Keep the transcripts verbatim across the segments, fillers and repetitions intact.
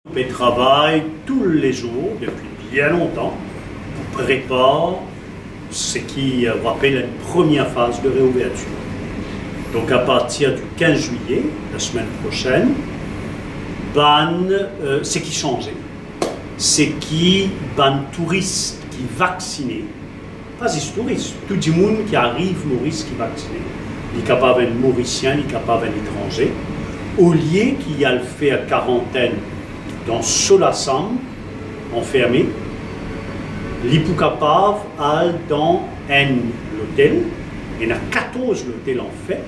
Je travaille tous les jours, depuis bien longtemps, pour préparer ce qui rappelle une première phase de réouverture. Donc à partir du quinze juillet, la semaine prochaine, ban, euh, ce qui changeait, c'est qui ban touristes qui vaccinés, pas les touristes, tout le monde qui arrive Maurice qui est vacciné, il est capable d'être mauricien, il est capable d'être étranger, au lieu qu'il y a le fait à quarantaine dans Solassam, enfermé, il est capable d'aller dans un hôtel, il y en a quatorze hôtels en fait,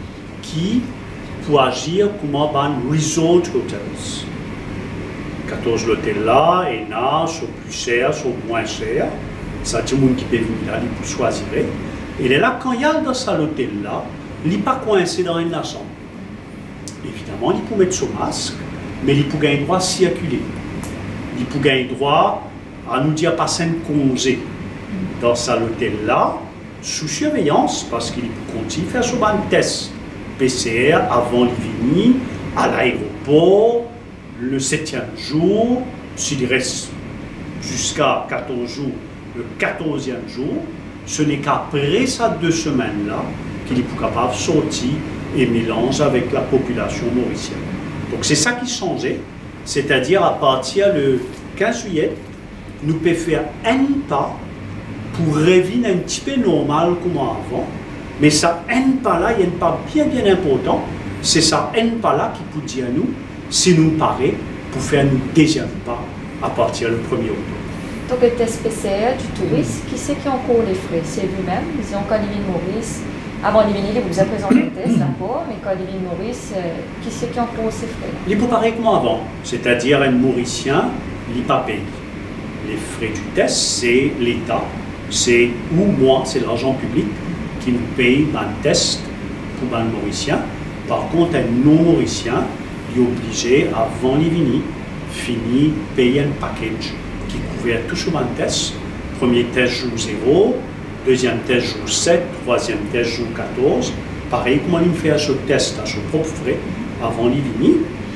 qui pour agir comme un resort hotels. quatorze hôtels là, il y en a, sont plus chers, sont moins chers. Ça, tout le monde qui peut venir là, il peut choisir. Et là, quand il y a dans cet hôtel là, il n'est pas coincé dans une chambre. Évidemment, il peut mettre son masque, mais il peut gagner droit à circuler. Il peut gagner droit à nous dire passer un congé dans cet hôtel là, sous surveillance, parce qu'il peut continuer à faire son test P C R avant de venir à l'aéroport le septième jour, s'il reste jusqu'à quatorze jours, le quatorzième jour, ce n'est qu'après ces deux semaines-là qu'il est capable de sortir et mélanger avec la population mauricienne. Donc c'est ça qui changeait, c'est-à-dire à partir du quinze juillet, nous pouvons faire un pas pour revenir un petit peu normal comme avant, mais ça un pas là, il y a un pas bien bien important, c'est ça un pas là qui peut dire à nous, si nous paraît, pour faire un deuxième pas à partir du premier octobre. Donc le test P C R du touriste, qui c'est qui encourt les frais? C'est vous-même, ils ont quand il vient de Maurice, avant de venir, il vous a présenté le test, d'accord, mais quand il vient de Maurice, euh, qui c'est qui encourt ces frais? Il est pareil que moi avant, c'est-à-dire un Mauricien, il n'est pas payé. Les frais du test, c'est l'État, c'est ou moi, c'est l'argent public qui nous paye un test pour un Mauricien. Par contre, un non-Mauricien, il est obligé, avant de venir, finir, payer un package qui couvert tout sur un test. Premier test jour zéro, deuxième test jour sept, troisième test jour quatorze. Pareil, comment il fait à ce test, à ses propres frais, avant de venir.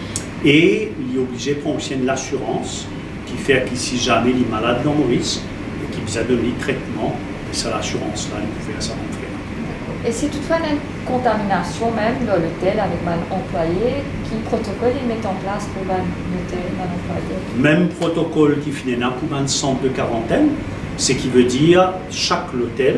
Et il est obligé de prendre aussi une assurance qui fait que si jamais il est malade dans Maurice et qu'il vous a donné le traitement, c'est l'assurance-là, il pouvait s'en faire. Et si toutefois il y a une contamination même dans l'hôtel avec un employé, quel protocole ils mettent en place pour un hôtel, un employé? Même protocole qui finit pour un centre de quarantaine, ce qui veut dire chaque hôtel,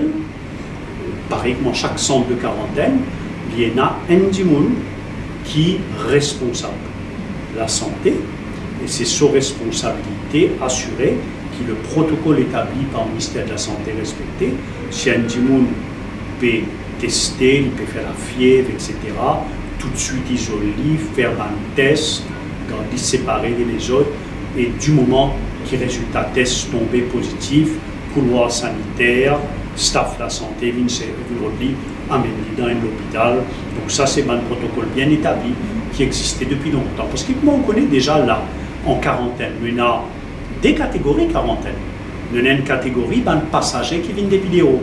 pareil comme chaque centre de quarantaine, il y en a un dimoun qui est responsable de la santé et c'est sa responsabilité assurée que le protocole établi par le ministère de la Santé respecté. Si un dimoun peut tester, il peut faire la fièvre, et cetera, tout de suite isoler, faire un test, garder séparer les autres et du moment que le résultat test tombé positif, couloir sanitaire, staff de la santé, vient amener dans un hôpital. Donc ça, c'est un protocole bien établi qui existait depuis longtemps. Parce que moi, on connaît déjà là, en quarantaine, il y a des catégories quarantaine. Il y a une catégorie de passagers qui viennent des vidéos.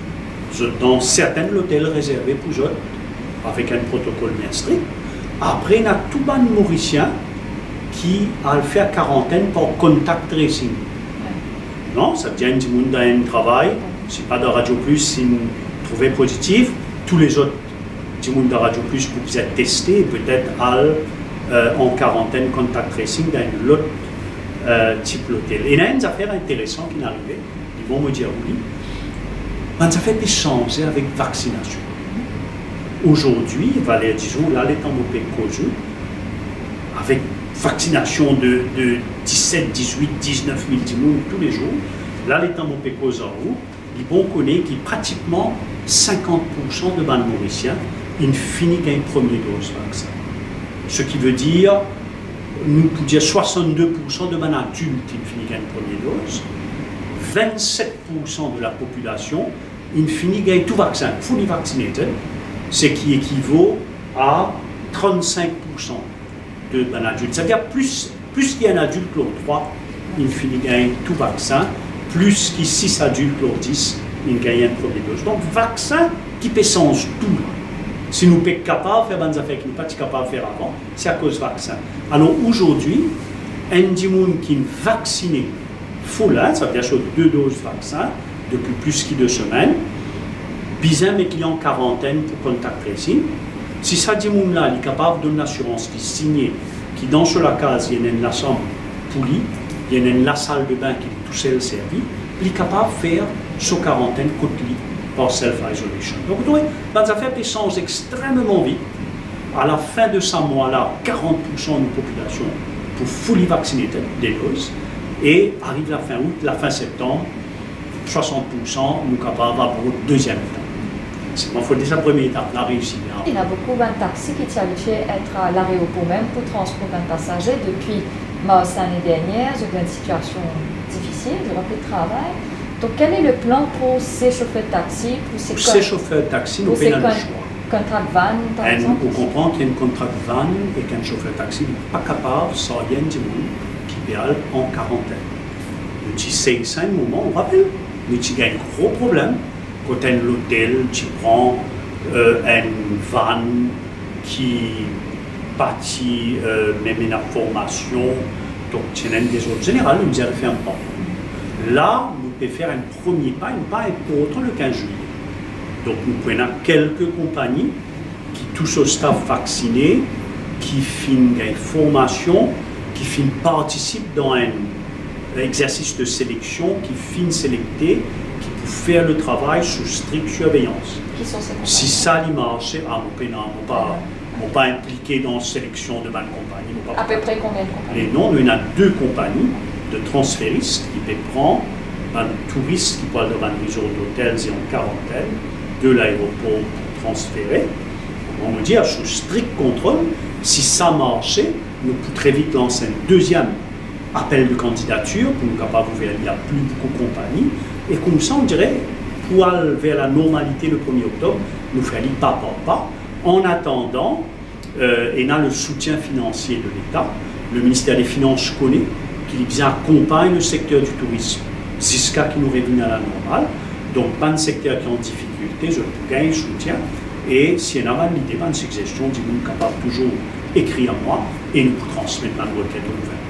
Dans certains hôtels réservés pour eux, avec un protocole bien strict. Après, il y a tout le monde mauricien qui a fait quarantaine par contact tracing. Non, ça veut dire que monde dans un travail, c'est pas de Radio Plus, si vous trouvez positif, tous les autres, du monde de Radio Plus, vous vous êtes testé et peut-être euh, en quarantaine contact tracing dans un autre euh, type d'hôtel. Et il y a une affaire intéressante qui est arrivée, ils vont me dire oui, mais ça fait des changer avec vaccination. Aujourd'hui, disons, là, les temps avec vaccination de, de dix-sept, dix-huit, dix-neuf mille tous les jours, là, les temps ils vont connaître que pratiquement cinquante pour cent de bandes mauriciens, ils finissent une première dose de vaccin. Ce qui veut dire, nous pouvons dire soixante-deux pour cent de bandes adultes, ils finissent une première dose, vingt-sept pour cent de la population, il finit gagne tout vaccin, fully vaccinated, ce qui équivaut à trente-cinq pour cent de un adulte. C'est-à-dire plus, plus qu'il y a un adulte l'autre trois, il finit gagne tout vaccin, plus qu'il y a six adultes l'autre dix, il gagne une première dose. Donc vaccin qui peut changer tout. Si nous ne sommes pas capables de faire des affaires que nous ne sommes pas capables de faire avant, c'est à cause du vaccin. Alors aujourd'hui, un dimoun qui est vacciné full, hein, ça veut dire sur deux doses de vaccin depuis plus que deux semaines, bizarre mes clients quarantaine pour contact tracing. Si ça dimoun là, il est capable d'une assurance qui signée, qui dans sur la case, il y a une ensemble pouli, il y a une la salle de bain qui est tout seul servi, il est capable de faire sur quarantaine côté lit par self-isolation. Donc vous voyez, dans les affaires qui changent extrêmement vite. À la fin de ce mois-là, quarante pour cent de la population pour fully vacciner des doses. Et arrive la fin août, la fin septembre, soixante pour cent nous capables d'avoir pour le deuxième temps. C'est il faut déjà la première étape, la réussite. Il y a beaucoup de taxis qui sont habitués à être à l'aéroport même pour transporter un passager. Depuis mars l'année dernière, j'ai eu une situation difficile, j'ai repris le travail. Donc quel est le plan pour ces chauffeurs de taxi? Pour ces, pour ces chauffeurs de taxi, nous payons le choix. Contrat de van, par et exemple? On comprend qu'il y a un contrat de van et qu'un chauffeur de taxi n'est pas capable de sortir du monde qui pédale en quarantaine. Nous disons ça un moment, on rappelle, mais tu as un gros problème. Quand tu as l'hôtel, tu prends euh, un van qui bâtit euh, même une formation, donc tu as des autres générales, nous avons fait un pas. Là, nous pouvons faire un premier pas, un pas important le quinze juillet. Donc nous prenons quelques compagnies qui touchent au staff vacciné, qui font une formation, qui font participent dans un exercice de sélection, qui font sélecter, qui peuvent faire le travail sous stricte surveillance. Qui sont ces compagnies? Si ça marche, ah, nous ne sommes pas, pas impliqués dans la sélection de bonnes compagnies. À peu près combien de compagnies? Les noms, il y en a deux compagnies de transféristes qui peuvent prendre un touriste qui parle de un resort d'hôtels et en quarantaine de l'aéroport pour transférer. On me dit, sous strict contrôle, si ça marchait, nous pouvons très vite lancer un deuxième appel de candidature pour nous capables d'ouvrir. Il n'y a plus beaucoup de compagnies. Et comme ça, on dirait, pour aller vers la normalité le premier octobre, nous faisons pas par pas. En attendant, euh, et on a le soutien financier de l'État. Le ministère des Finances connaît qu'il accompagne le secteur du tourisme jusqu'à qu'il nous revienne à la normale. Donc, pas de secteur qui est en difficulté, je peux gagner soutien. Et si on a l'idée, pas de suggestion, nous sommes capables toujours d'écrire à moi et nous transmettre la requête au gouvernement.